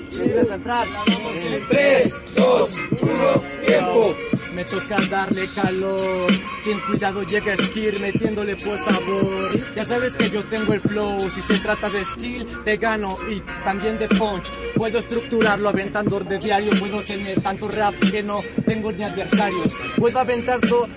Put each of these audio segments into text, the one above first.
Empieza a entrar. En 3, 2, 1, tiempo. Me toca darle calor, ten cuidado, llega Skir metiéndole pues sabor. Ya sabes que yo tengo el flow, si se trata de skill te gano y también de punch. Puedo estructurarlo aventando de diario, puedo tener tanto rap que no tengo ni adversarios. Puedo aventarte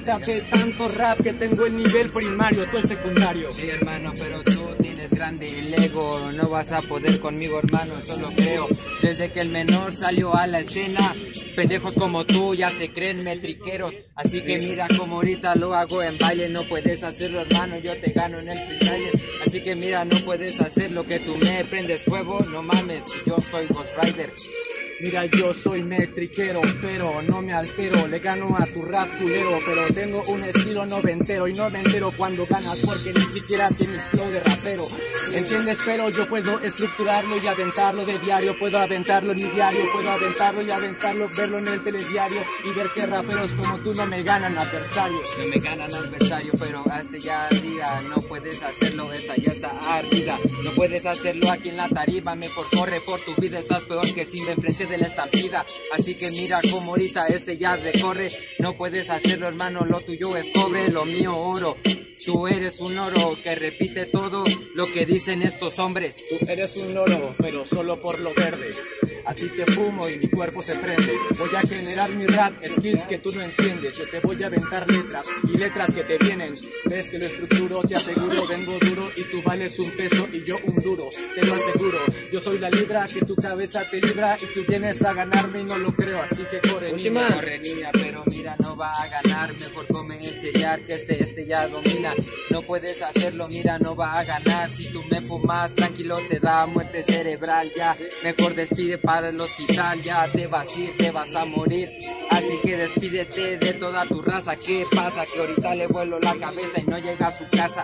tanto rap que tengo el nivel primario, tú el secundario. Sí, hermano, pero tú tienes grande el ego, no vas a poder conmigo, hermano, solo creo. Desde que el menor salió a la escena, pendejos como tú ya se creen metriqueros. Así que mira como ahorita lo hago en baile, no puedes hacerlo, hermano, yo te gano en el freestyle. Así que mira, no puedes hacer lo que tú me prendes fuego, no mames, yo soy Ghost Rider. Mira, yo soy metriquero, pero no me altero. Le gano a tu rap culero, pero tengo un estilo noventero. Y no me entero cuando ganas porque ni siquiera tienes flow de rapero. ¿Entiendes? Pero yo puedo estructurarlo y aventarlo de diario. Puedo aventarlo en mi diario, puedo aventarlo y aventarlo, verlo en el telediario y ver que raperos como tú no me ganan adversarios. No me ganan adversario, pero hasta ya ardida. No puedes hacerlo, esta ya está ardida. No puedes hacerlo aquí en la tarima, mejor corre por tu vida. Estás peor que Simba enfrente de la estampida. Así que mira como ahorita ya recorre. No puedes hacerlo, hermano, lo tuyo es cobre, lo mío oro. Tú eres un oro que repite todo lo que dicen estos hombres. Tú eres un oro, pero solo por lo verde. A ti te fumo y mi cuerpo se prende. Voy a generar mi rap, skills que tú no entiendes. Yo te voy a aventar letras y letras que te vienen. Ves que lo estructuro, te aseguro, vengo duro y tú vales un peso y yo un duro. Te lo aseguro, yo soy la libra que tu cabeza te libra y tú vienes a ganarme y no lo creo, así que corre niña. Corre niña, pero mira, no va a ganar. Mejor come el sellar que este ya domina. No puedes hacerlo, mira, no va a ganar. Si tú me fumas, tranquilo, te da muerte cerebral ya. Mejor despide para el hospital, ya te vas a ir, te vas a morir. Así que despídete de toda tu raza. ¿Qué pasa? Que ahorita le vuelo la cabeza y no llega a su casa.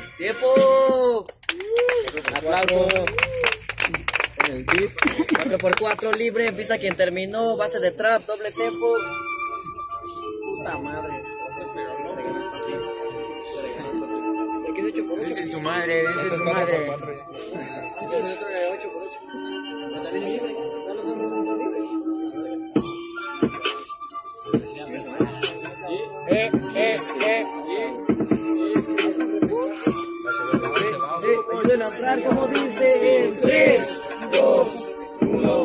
¡Tiempo! Un aplauso. En el beat. 4x4 libre, empieza quien terminó. Base de trap, doble tempo. Puta madre. ¿De qué es 8x8? Dense su madre, dense su madre. Otro de 8x8. Pero también es libre. ¿No los hombres son libres? Ayuden a entrar como dice. En 3, 2, 1.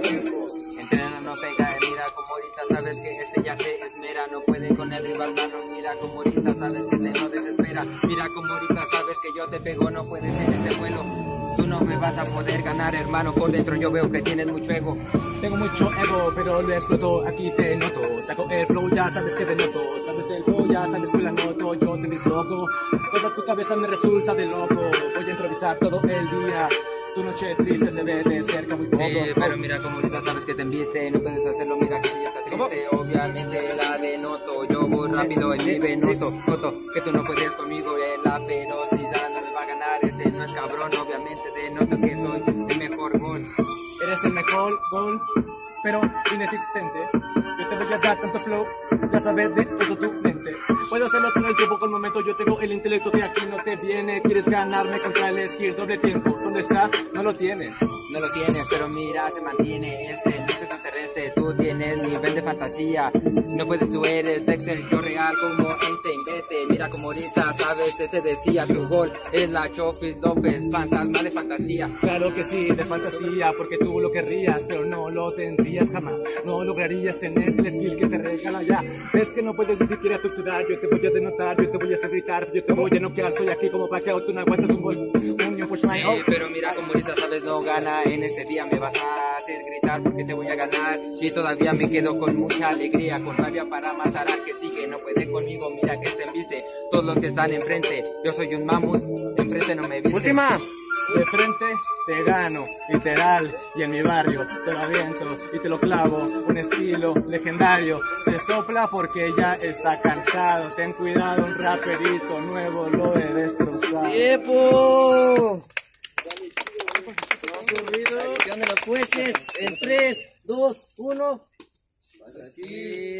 Entrena, no pega, mira como ahorita sabes que ya se esmera. No puede con el rival, mano, mira como ahorita sabes que te no desespera. Mira como ahorita sabes que yo te pego, no puedes en este vuelo. Tú no me vas a poder ganar, hermano, por dentro yo veo que tienes mucho ego. Tengo mucho ego, pero lo exploto, aquí te noto. Saco el flow, ya sabes que te noto. Sabes el flow, ya sabes que la noto. Yo te disloco, toda tu cabeza me resulta de loco. Voy a improvisar todo el día. Tu noche triste se ve de cerca muy poco. Sí, pero mira como ahorita sabes que te enviste. No puedes hacerlo, mira que tú ya está triste. Obviamente la denoto, yo voy rápido en mi venoto. Noto que tú no puedes conmigo, la ferocidad no me va a ganar. Este no es cabrón, obviamente denoto que soy el mejor gol. Eres el mejor gol, pero inexistente. Yo te voy a dar tanto flow, ya sabes de todo tu mente. Puedo hacerlo todo el tiempo con momento, yo tengo el intelecto que aquí no te viene. Quieres ganarme contra el skill, doble tiempo. ¿Dónde está? No lo tienes. No lo tienes, pero mira, se mantiene no es extraterrestre, tú tienes nivel de fantasía. No puedes, tú eres Dexter, yo real como Einstein, vete. Mira como ahorita, sabes, decía, tu gol es la Chofis López, fantasma de fantasía. Claro que sí, de fantasía, porque tú lo querrías, pero no lo tendrías jamás. No lograrías tener el skill que te regala ya. Ves que no puedes ni siquiera estructurar, yo te voy a denotar, yo te voy a hacer gritar, yo te voy a noquear, soy aquí como Pacquiao, tú no aguantas un gol. Sí, pero mira como ahorita sabes no gana, en este día me vas a hacer gritar porque te voy a ganar. Y todavía me quedo con mucha alegría, con rabia para matar al que sigue. No puede conmigo, mira que te embiste, todos los que están enfrente. Yo soy un mamut, enfrente no me viste. Última. De frente te gano, literal, y en mi barrio te lo aviento y te lo clavo. Un estilo legendario, se sopla porque ya está cansado. Ten cuidado, un raperito nuevo lo he destrozado. ¡Tiempo! La decisión de los jueces en 3, 2, 1. Así.